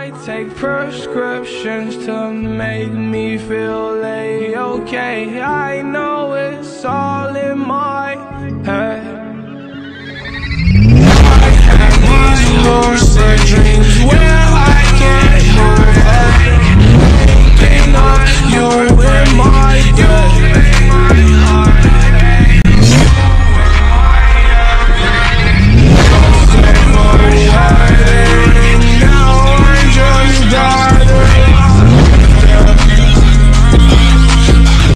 I take prescriptions to make me feel A-okay. I know it's all in my head.